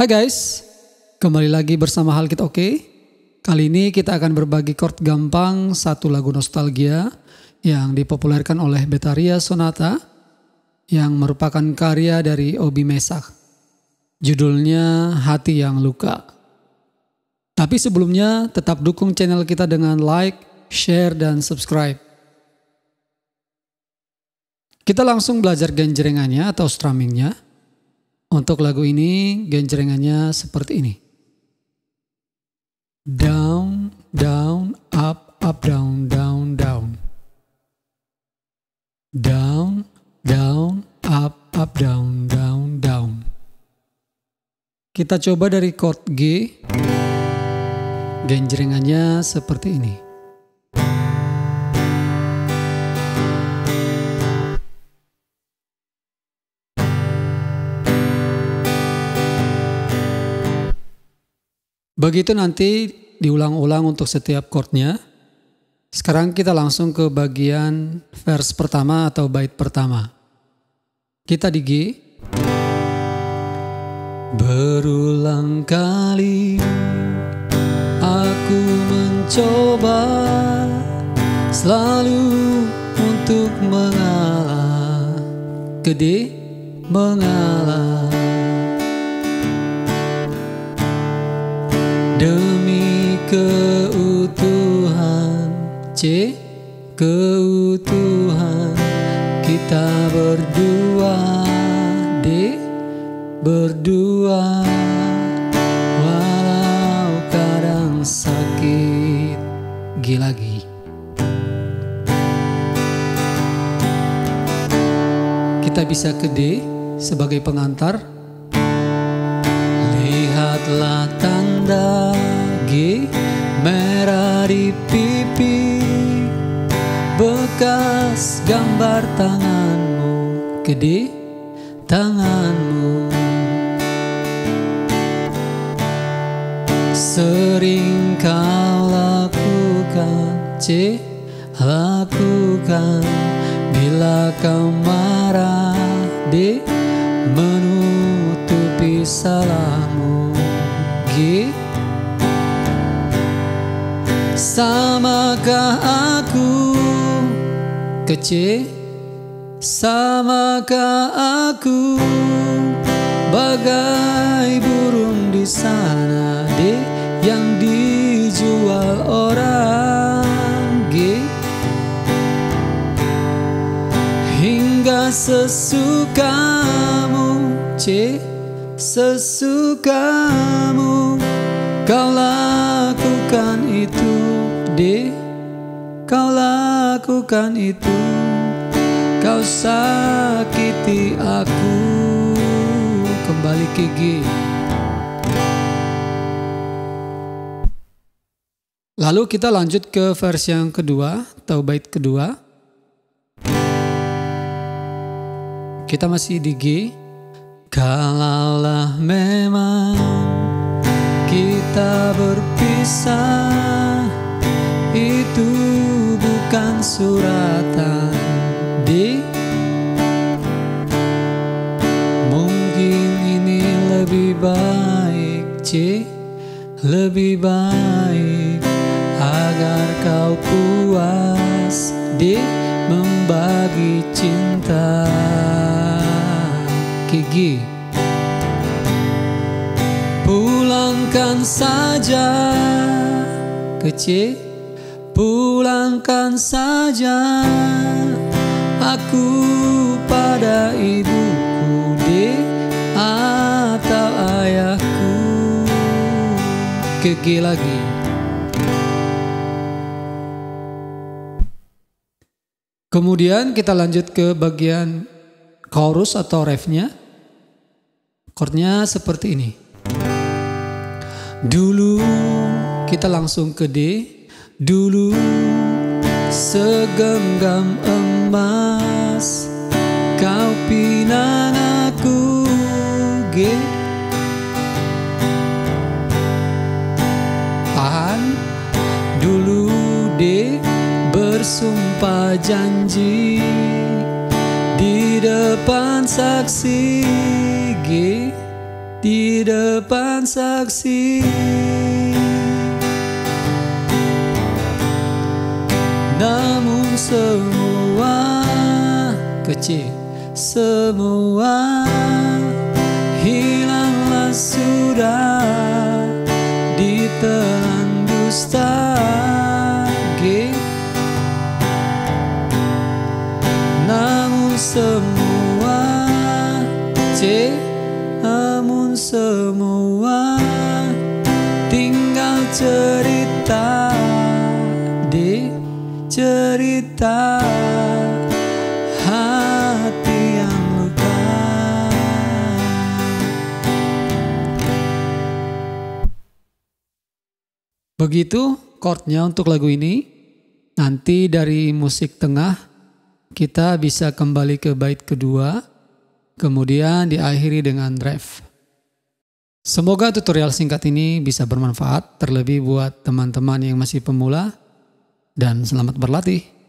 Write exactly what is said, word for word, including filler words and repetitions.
Hai guys, kembali lagi bersama Hal Kita Oke. Kali ini kita akan berbagi chord gampang satu lagu nostalgia yang dipopulerkan oleh Betharia Sonata yang merupakan karya dari Obi Mesak. Judulnya Hati Yang Luka. Tapi sebelumnya tetap dukung channel kita dengan like, share, dan subscribe. Kita langsung belajar genjrengannya atau strummingnya. Untuk lagu ini genjrengannya seperti ini. Down, down, up, up, down, down, down. Down, down, up, up, down, down, down. Kita coba dari chord G. Genjrengannya seperti ini. Begitu nanti diulang-ulang untuk setiap chordnya. Sekarang kita langsung ke bagian verse pertama atau bait pertama. Kita di G. Berulang kali aku mencoba selalu untuk mengalah. Ke D. Mengalah. Demi keutuhan, C, keutuhan kita berdua, D, berdua, walau kadang sakit, G lagi. Kita bisa ke D sebagai pengantar. Lihatlah tanda G merah di pipi, bekas gambar tanganmu. Ke D, tanganmu. Sering kau lakukan, C, lakukan bila kau marah. D, menutupi salahmu. G, samakah aku? Ke C, samakah aku bagai burung di sana? D, yang dijual orang. G, hingga sesukamu. C, sesukamu kau lakukan itu. D, kau lakukan itu. Kau sakiti aku. Kembali ke G. Lalu kita lanjut ke versi yang kedua atau bait kedua. Kita masih di G. Kalaulah memang kita berpisah, itu bukan suratan. D, mungkin ini lebih baik. C, lebih baik agar kau puas. D, membagi cinta. Ke G. Pulangkan saja. Ke C, pulangkan saja aku pada ibuku. D, atau ayahku. Ke G lagi. Kemudian kita lanjut ke bagian chorus atau refnya. Chordnya seperti ini. Dulu kita langsung ke D. Dulu segenggam emas kau pinang aku. G, tahan. Dulu D, bersumpah janji di depan saksi. G, di depan saksi. Namun semua kecil, semua hilanglah sudah ditelan dusta. G. Namun semua C. Namun semua tinggal cerita. D. Cerita hati yang luka. Begitu chordnya untuk lagu ini. Nanti dari musik tengah kita bisa kembali ke bait kedua, kemudian diakhiri dengan ref. Semoga tutorial singkat ini bisa bermanfaat, terlebih buat teman-teman yang masih pemula, dan selamat berlatih.